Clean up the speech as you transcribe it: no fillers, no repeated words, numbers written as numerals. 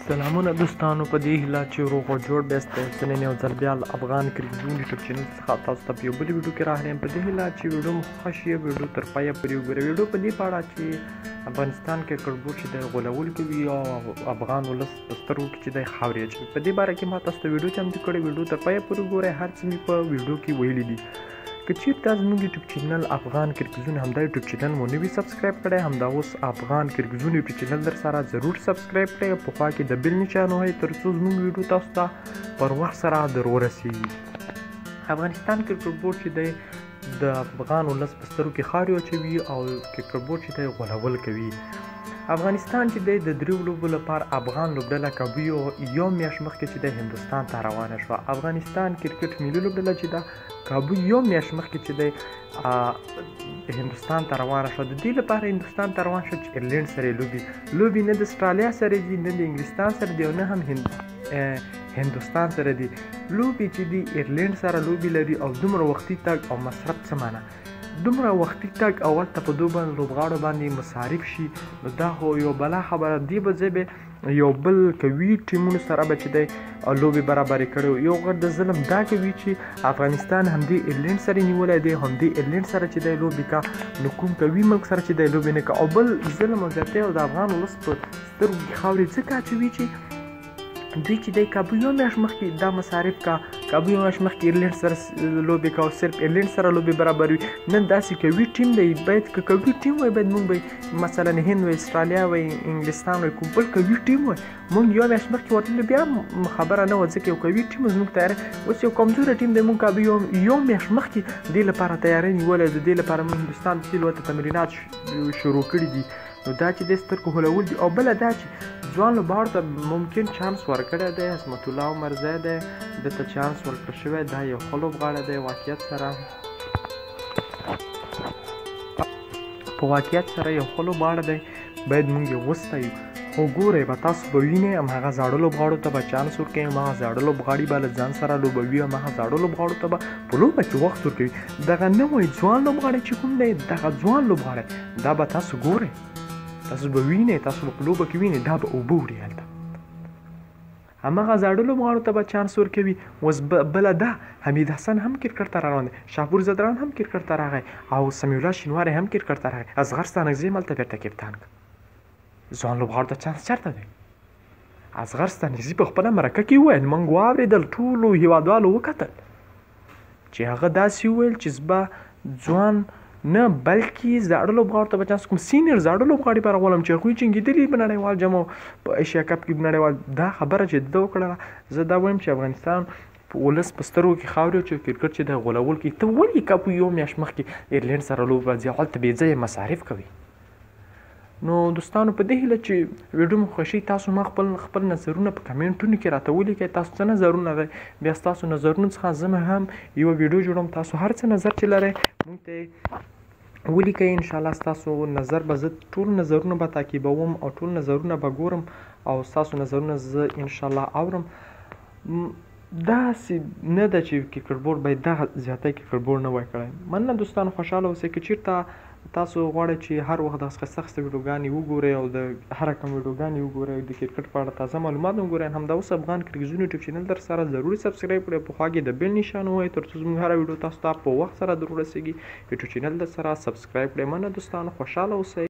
سلامونه دوستانو، په دې هیله چې روغ او جوړ بیاست. زه نن یو ځل بیا له افغان کرکټ یوټیوب چینل څخه تاسو ته په یو بل ویډیو کې راغلی یم. په دې هیله چې ویډیو مو خوښه شي، ویډیو تر پایه پورې وګورئ. ویډیو په دې په اړه چې افغانستان کرکټ بورډ چې دی غولول کوي او افغان ولس په سترګو کې چې دی خاورې اچوي، په دې باره کې ما تاسو ته ویډیو چمتو کړې. ویډیو تر پایه پورې وګورئ. هر څه مې په ویډیو کې ویلي دي. که چیرته زموږ یوټیوب چینل افغان کرکټ زون همدا یوټیوب چینل مو نه وي سبسکرایب کړی، همدا اوس افغان کرکټ زون یوټیوب چینل در سره ضرور سبسکرایب کړئ. په خوا کې د بیل نشان وهئ تر څو زموږ ویډیو تاسو ته پر وخت سره در ورسیږي. افغانستان کرکټ بورډ چې دی د افغان ولس په سترګو کې خاورې اچوي او کرکټ بورډ چې دی غولول کوي. افغانستان چې دی د دریو لوبو لپاره افغان لوبډله کابو یو میاشت مخکې چې دی هندوستان ته روانه شوه. افغانستان کرکټ ملي لوبډله چې ده کابو یو میاشت مخکې چې دی هندوستان ته روانه شوه. د دې لپاره هندوستان ته روان شوه چې ایرلینډ سره یې لوبي نه د استرالیا سره دي، نه د انګلستان سره دي او نه هم هندوستان سره دي. لوبي چې دي ایرلینډ سره لوبي لري او دومره وختي تګ او مصرف څه معنا، دومره وختي تګ او هلته په دو باندې لوبغاړو باندې مصارف شي، نو دا خو یو بلا خبره دی. به زه به یو بل کوي ټیمونو سره به چې دی لوبې برابرې کړی. یو غټ د ظلم دا کوي چې افغانستان همدې ایرلینډ سره نیولی دی، همدې ایرلینډ سره چې دی لوبې کا، نو کوم کوي ملک سره چې دی لوبې نه کا. او بل ظلم او زیاتی او د افغان ولس په سترګو کې خاورې ځکه اچوي چې دوی چې دی کابو یو میاشت مخکې دا مصارف کا، کابو یو میاشت مخکې ایرلینډ سره لوبې کا او صرف ایرلینډ سره لوبې برابر وي. نن داسې کوي ټیم دی، باید که کوي ټیم وای باید موږ به مثلا هند وای، استرالیا وای، انګلستان وای، کوم بل کوي ټیم وای، موږ یو میاشت مخکې ورتلو بیا خبره نه وه، ځکه یو کوي ټیم زموږ تیاری. اوس یو کمزوری ټیم دی، موږ کابو یو میاشت مخکې دې لپاره تیاری نیولی د دې لپاره موږ هندوستان ته تللو، ورته تمرینات شروع کړي دي. نو دا چې د سترګو غولول دي. او بله دا چې ځوان لوبغاړو ته ممکن چانس ورکړی دی، عصمت الله عمرزی دی، ده ته چانس ورکړی شوی. دا یو ښه لوبغاړی دی واقعیت سره، په واقعیت سره یو ښه لوبغاړی دی، باید موږ یې وستایو. خو ګورئ به تاسو به وینئ همهغه زاړه لوبغاړو ته به چانس ورکوي، همهغه زاړه لوبغاړي به له ځان سره لوبوي، همهغه زاړه لوبغاړو ته به په لوبه کې وخت ورکوي. دغه نوی ځوان لوبغاړی چې کوم دی، دغه ځوان لوبغاړی دا به تاسو ګورئ، تاسو به وینئ، تاسو به په لوبه کې وینئ، دا به اوبه وړي هلته. همهغه زاړه لوبغاړو ته به چانس ورکوي. اوس بله ده، حمید حسن هم کرکټ ته روان دی، شاپور زدران هم کرکټ ته راغی او سمیع الله شینواری هم کرکټ ته راغی. اصغر ستانکزی هم هلته بېرته کپتان کړ. ځوان لوبغاړو ته چانس چېرته دی؟ اصغر ستانکزي په خپله مرکه کې وویل، موږ واورېدل، ټولو هېوادوالو وکتل چې هغه داسې وویل چې زه به ځوان نه بلکې زاړه لوبغاړو ته به چانس کوم، سینیر زاړه لوبغاړي به راولم چې هغوی جنګېدلي په نړیوال جام او په ایشیا کپ کې نړیوال. دا خبره چې ده وکړله، زه دا وایم چې افغانستان په ولس په سترګو کې خاورې چې کرکټ چې دی غولول کوي. ته ولې کابو یو میاشت مخکې ایرلینډ سره لوبه ځي، هلته بې ځایه مصارف کوي؟ نو دوستانو په دې هیله چې ویډیو مو خوښي، تاسو ما خپل نظرونه په کمنټونو کې راته ولیکئ. تاسو څه نظرونه لرئ؟ بیا ستاسو نظرونو څخه زه هم یوه ویډیو جوړوم. تاسو هر څه نظر چې لرئ موږ ته ولیکئ. انشاءالله ستاسو نظر به زه ټول نظرونه به تعقیبوم او ټول نظرونه به ګورم او ستاسو نظرونه زه انشاءالله اورم. داسې نه ده چې کرکټ بورډ باید دغه زیاتی کرکټ بورډ نه وای کړی. مننه دوستانو، خوشحاله اوسئ. که چېرته تاسو غواړئ چې هر وخت داسې ښایسته ویډیوګانې وګورئ او د هر رقم ویډیوګانې وګورئ، د کرکټ په اړه تازه معلومات هم وګورئ، همدا اوس افغان کرکټ زون یوټیوب چینل در سره ضروري سبسکرایب کړئ. په خوا کې د بیل نشان ووهئ تر څو زموږ هره ویډیو تاسو ته په وخت سره در ورسیږي. یوټیوب چینل در سره سبسکرایب کړئ. مننه دوستانو، خوشحاله اوسئ.